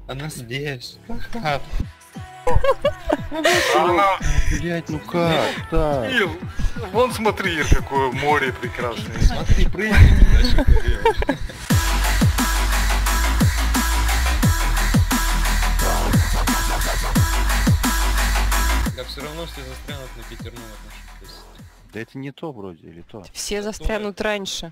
Она здесь. Ха-ха. Она... Блять, ну как? Так. Ир, вон смотри, Ир, какое море прекрасное. Смотри, прыгай туда, что делаешь. Да все равно все застрянут на пятерном отношении. Да это не то вроде, или то. Все застрянут раньше.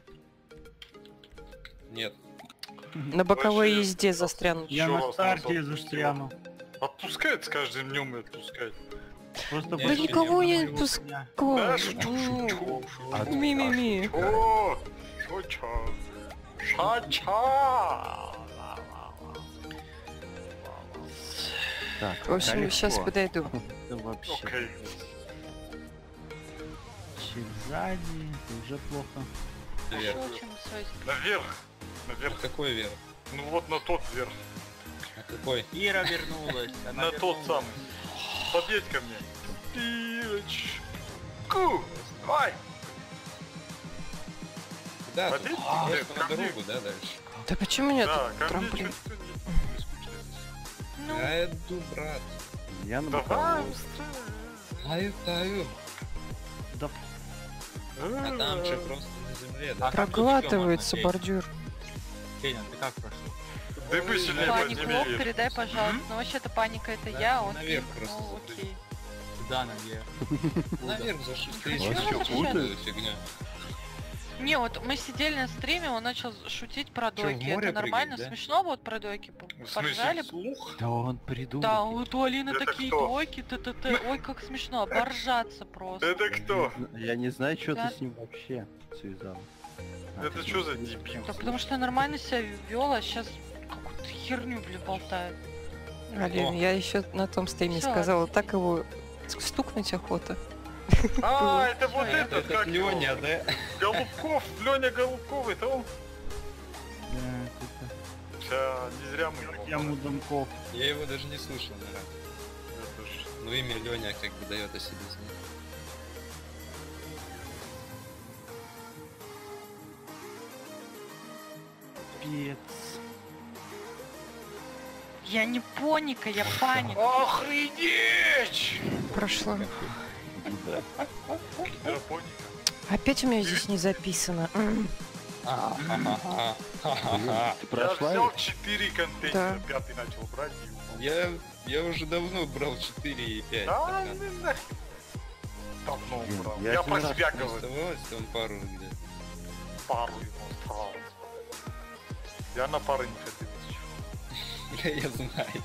Нет. На боковой Вообще, езде застрянут. Я Чё на вас старте назад застряну. Отпускает с каждым днем и отпускает. Просто Да Да я никого не его отпускай. коня. Да, шучу. Ми-ми-ми. Шучу. Ша-ча. Так, В общем, далеко. сейчас подойду. Это вообще. Окей. Чик сзади, это уже плохо. Вверх. Наверх. А Наверх. какой вверх? Ну вот на тот вверх. А какой? Ира вернулась. Она На тот вернулась. самый. Подъедь ко мне. Ирочку. Ай. Да, тут Подъедь просто ко на мне. дорогу, да, дальше? Да почему нет Да, ко мне трамплин? чё-то не скучно. Я иду, брат. Я на Давай боковой. быстрее. Таю. Да, А там же просто на земле, да? А как тут Проглатывается ещё можно бордюр. Феня, ты как прошел? Дыбы сильнее Панику, подними. передай, пожалуйста. Ну вообще-то паника это Да, я, он наверх ты, просто ну запрыгни. окей. Куда наверх? Наверх зашли. Ты Хочу чё вообще. путаю, фигня? Не, вот мы сидели на стриме, он начал шутить про Чё, в дойки. море Это нормально, прыгать, да? смешно вот про дойки В смысле, поржали? вслух? да он придурок. Да, вот у Алины Это такие кто? дойки, т-т-т. Ой, как смешно, оборжаться просто. Это кто? Я не знаю, что Да. ты с ним вообще связал. Это что за дебил? Да потому что я нормально себя вел, а сейчас какую-то херню, блин, болтает. Алин, я еще на том стриме Всё. сказала, так его стукнуть охота. А, это вот Всё, этот, Это как его? Лёня, да? Голубков, Лёня Голубков, это он? Да, это Вся, не зря мы его. я Муданков. Я его даже не слышал ни разу. Это ж- Но имя Лёня как бы дает о себе знать. Пец. Я не поника, я паника. Охренеть! Прошло. Да. Гидропоника. Опять у меня здесь не записано. Блин, ты Я прошла? взял 4 контейнера, Да. пятый начал брать и... Я уже давно брал 4 и 5. Да, ну нахер. Давно Блин, брал. я Я один про раз себя Не говорю. оставалось там пару где-то. Пару ему осталось. Я на пары не ходил еще. Да, я знаю.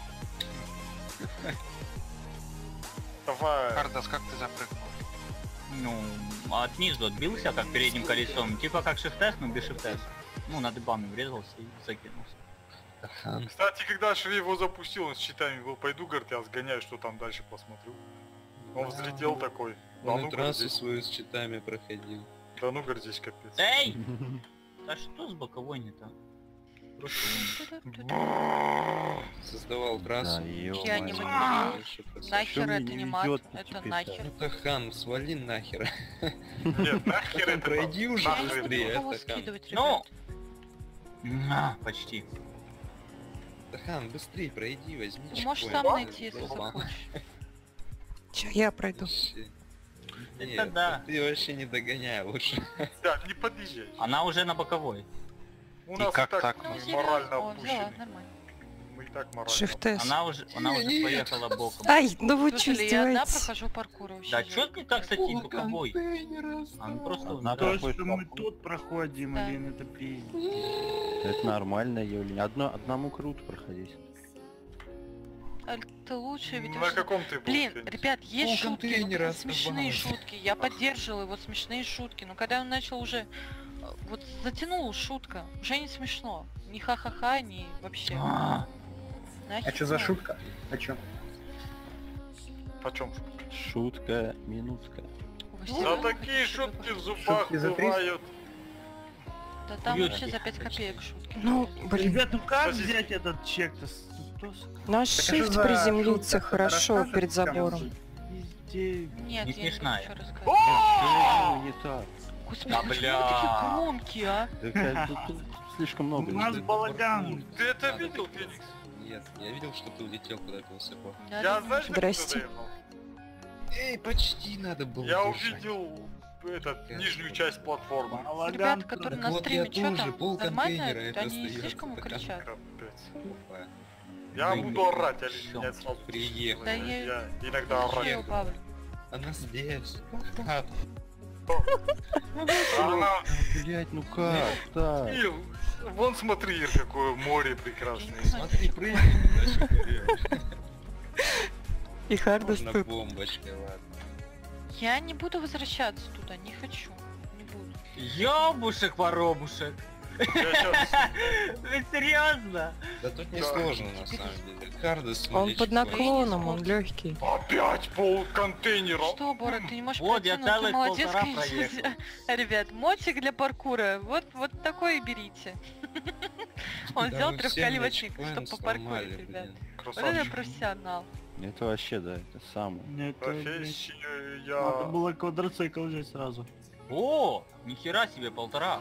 Давай. Кардас, как ты запрыгнул? Ну, от снизу отбился, как передним колесом. Типа как shift-S, но без shift-S. Ну, на дыбами врезался и закинулся. Кстати, когда Шри его запустил, он с читами был, пойду, говорит, я сгоняю, что там дальше посмотрю. Он взлетел такой. Да Он ну, и говорит, трассу здесь, свою с читами проходил. да ну, говорит, здесь капец. Эй! Да что с боковой не так? Просто Создавал Да, трассу. Я не ё-моё. могу. Дальше просто- Нахер Чё мне это не не мат, везёт это теперь-то? нахер. Ну Тахан, свали нахер. Нет, нахер это... Пройди уже Я не нахер быстрее, буду кого Тахан. скидывать, Ну! ребят. Почти. Тахан, быстрее пройди, возьми. Ты можешь чекпоинт. сам найти, если Долбан. захочешь. Чё, я пройду. Вообще. Это Нет, да. ты вообще не догоняй лучше. Да, не подъезжай. Она уже на боковой. У И нас как и так так? Ну, мы зелёный. морально О, взяла, опущены. нормально. Мы и так морально. Shift-S. Она уже Нет. поехала боком. Ай, ну вы чё Слушай, я одна издеваетесь? прохожу паркур вообще. Да жесть чё ты так какая-то. садись боковой? Она просто Одна То, такой что мы шапку. тут проходим, Да. Алин, это пиздец. Это нормальное явление. Одному круто проходить. Аль, ты лучше, ведь На каком ты был? Блин, Феникс? ребят, есть Пол шутки, ну, контейнера когда смешные оставалось. шутки. Я поддерживала его смешные шутки, но когда он начал уже вот затянул шутка, уже не смешно. Ни ха-ха-ха, ни вообще. Нахер А что за надо. шутка? О чем? Почем? Шутка, минутка. Вы За серьёзно такие хотите, чтобы шутки в я зубах Шутки за 300? бывают. Да там Бьют вообще за таких 5 обычно. копеек шутки. Ну, блин. Ребят, ну как Сосиски. взять этот чек-то? На Так а что shift за приземлиться шутка? хорошо Расскажешь, перед кому забором. жить? Везде. Нет, Не я не буду смешная. ничего рассказывать. Ну, не так. Господи, Да, почему вы бля. такие громкие, а? Да, тут слишком много. У нас людей. балаган. Ты это видел, Феникс? Привет. Я видел, что ты улетел куда-то высоко. Да, Я, да. знаешь, как Здрасте. туда ехал? Эй, почти надо было. Я дышать. увидел нижнюю часть платформы. Ребята, которые на вот стриме, я что тоже, там? пол Нормально? контейнера, это Они остаётся слишком такая. кричат. Капец. Опа. Я Блин, буду орать, а всё. меня сразу Приехал. Да я- Я иногда орать. Чё, Павел? Она здесь. А, Она... Блять, ну как так? Ир, вон смотри, Ир, какое море прекрасное. Смотри, прыгай. И Хардас Можно тут. бомбочкой, ладно. Я не буду возвращаться туда, не хочу. Не буду. Ёбушек-воробушек. Я сейчас... Вы серьезно? Да тут не Да. сложно на самом деле. Хардес Он под наклоном, он легкий. Опять пол контейнера. Что, Боря, ты не можешь Вот, пройти, я но ты целых молодец, полтора конечно. проехал. Ребят, мотик для паркура, вот такой и берите. Он взял трехколесник, чтобы попаркурить, ребят. Вот это Красавчик. профессионал. Это вообще, да, это самое. Нет, Профессия, надо я... было квадроцикл взять сразу. О, нихера себе, 1,5.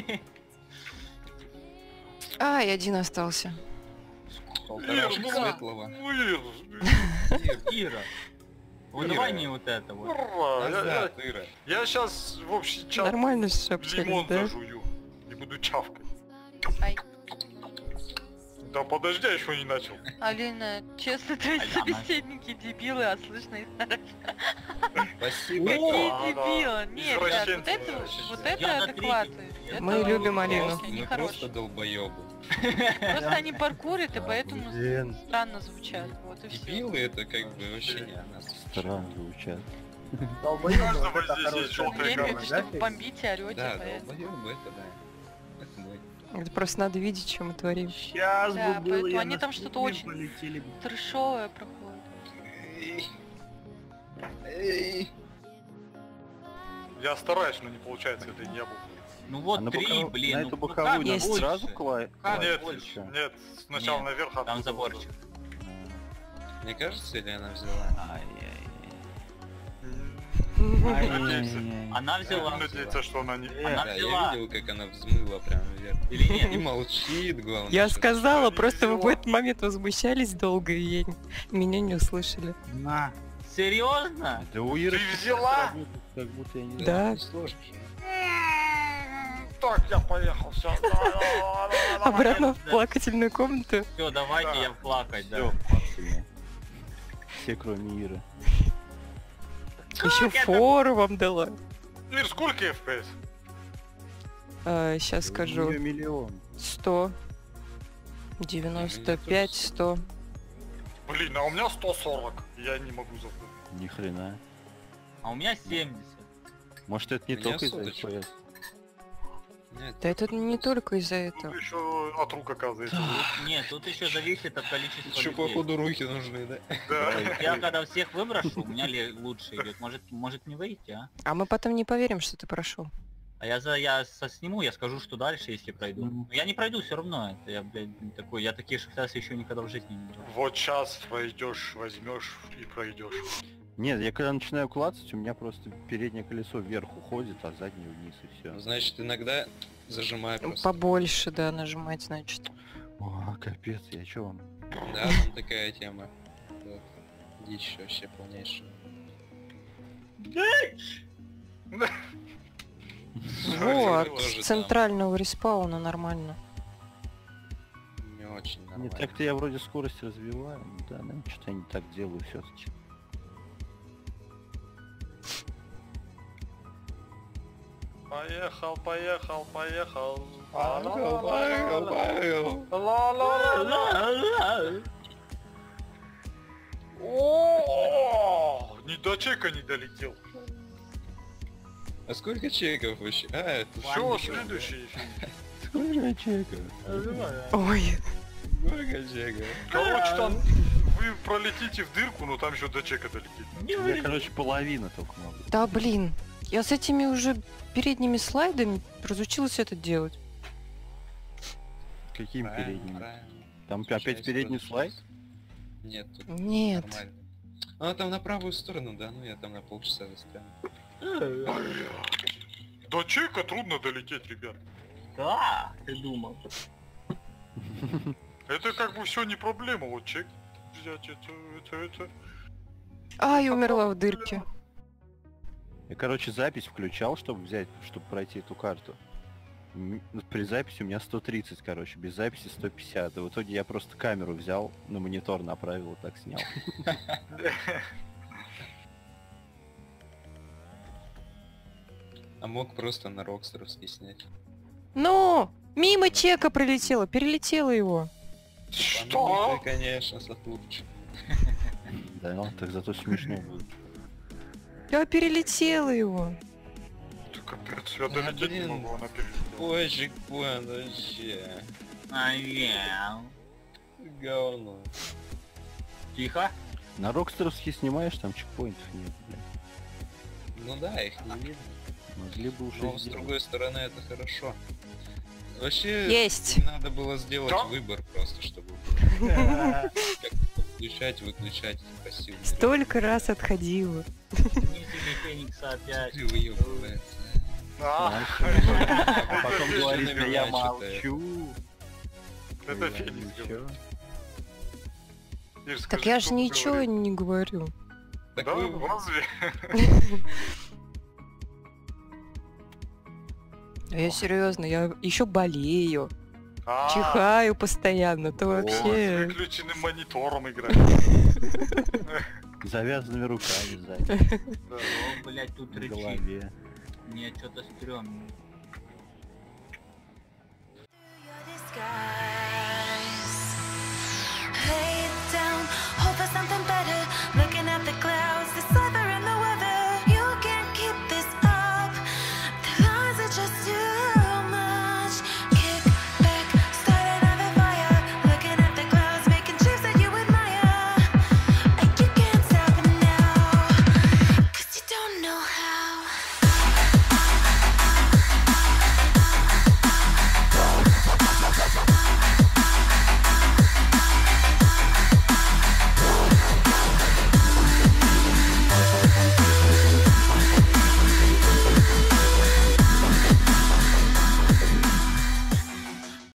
Ай, один остался. Полторашка Ир, ну, светлого. ну, Ир, Ира. Вот Ира. давай не вот это вот. ура, Назад, Ира. я сейчас в общий чат Нормально же общались, лимон да? зажую и буду чавкать. Ай. Да подожди, я еще не начал. Алина, честно, твои Аляна. собеседники дебилы, а слышно их хорошо. Спасибо. Какие да. дебилы? Нет, ребят, Извращенцы. вот Я это на адекваты. третьем. Это Мы любим Алину. просто Мы нехорошие. просто долбоебы. Просто они паркурят, и поэтому Блин, странно звучат. Вот и все. Дебилы это как бы вообще не о нас. странно звучат. У каждого здесь есть Ну, желтая я имею в карта. виду, что вы бомбите, орете, Да, поэтому. долбоебы это да. Это мы. Это просто надо видеть, что мы творим. Сейчас Да, бы было, поэтому я они на там что-то стриме очень- полетели бы. Трэшовое проходит. Я стараюсь, но не получается это не было. Ну А вот на 3, боковую- блин. на ну эту как боковую Есть. надо больше? сразу класть? Как Нет, больше? нет, сначала Нет, наверх, а Там оттуда заборчик. Мне кажется, или она взяла? Ай-яй-яй. Она Я взяла. надеюсь, что она не... Она Да, взяла. я видел, как она взмыла прям вверх. Или нет? И молчит, главное. Я что- сказала, не просто вы в взяла. этот момент возмущались долго, и меня не услышали. На. Серьезно? Да у Иры Ты взяла? работает, как будто я не Да. не сложно же. Так, я поехал, все. Обратно в да. плакательную комнату. Все, давайте Да. я плакать, да. Всё, максимум. Все кроме Иры. Еще это? фору вам дала. Мир, сколько FPS? Сейчас У скажу. неё миллион. 100. 95, 100. Блин, а у меня 140. Я не могу забыть. Ни хрена. А у меня 70. Может это не У меня только из-за соточка. FPS? Нет, Да это не только из-за Тут этого. еще от рук оказывается. Нет, тут еще зависит от количества еще людей. походу руки нужны, да? Да. Я когда всех выброшу, у меня лучше идет. Может не выйти, а? А мы потом не поверим, что ты прошел. А я сниму, я скажу, что дальше, если пройду. Мгм. Но я не пройду все равно. Это я, блядь, не такой. Я такие шахтасы еще никогда в жизни не делал. Вот сейчас пройдешь, возьмешь и пройдешь. Нет, я когда начинаю клацать, у меня просто переднее колесо вверх уходит, а заднее вниз и все. Значит, иногда зажимай просто. Побольше, да, нажимать, значит. О, капец, я чё вам? Да, там такая тема. Вот. Дичь вообще полнейшая. Вот, тоже с там. центрального респауна нормально. Не очень Не нормально. так-то я вроде скорость развиваю, ну да, наверное, что-то я не так делаю все-таки. Поехал, поехал, поехал. Поехал. О, ни до чека не долетел. А сколько чеков вообще? А, это Все, следующий фильм. Сколько чеков? Ой, сколько чеков? Короче, там вы пролетите в дырку, но там еще до чека долетит. Я, короче, половина только могу. да блин. Я с этими уже передними слайдами разучилась это делать. Каким Правильно, передним? правильно. Там Сейчас опять передний скажу. слайд? Нет, тут Нет. нормально. А, там на правую сторону, да, ну я там на полчаса застрял. До чека трудно долететь, ребят. Да, ты думал. Это как бы все не проблема, вот чек взять это. Ай, умерла в дырке. Я, короче, запись включал, чтобы взять, чтобы пройти эту карту. При записи у меня 130, короче, без записи 150. И в итоге я просто камеру взял, на монитор направил и так снял. А мог просто на Рокстеровский снять. Ну, мимо чека пролетела, перелетела его. Что? Ты, конечно, Сатурч. Да, ну, так зато смешно будет. Я перелетела его. Ты капец, я долететь не блин. могу, она перелетела. Позик понял вообще. Ай-яу. Говно. Тихо. На Рокстеровский снимаешь, там чекпоинтов нет, блядь. Ну да, их не видно. Могли бы уже Но с сделать. другой стороны это хорошо. Вообще Есть. надо было сделать Да? выбор просто, чтобы как-то включать, выключать пассивный режим. Столько раз отходила. Не тебе Феникса опять. Ты выебывается. А, А потом это говорит, на да меня я что-то молчу. это Я Феникс ничего. говорит. Ир, Так скажи, я кто же ничего говорит? не говорю. Так Да, вы- разве? А я серьезно, я еще болею, А, чихаю постоянно, то о, с вообще... выключенным монитором играть. Завязанными руками сзади, Да. О, блять, тут на рычит. голове. Мне что-то стрёмно. Sky.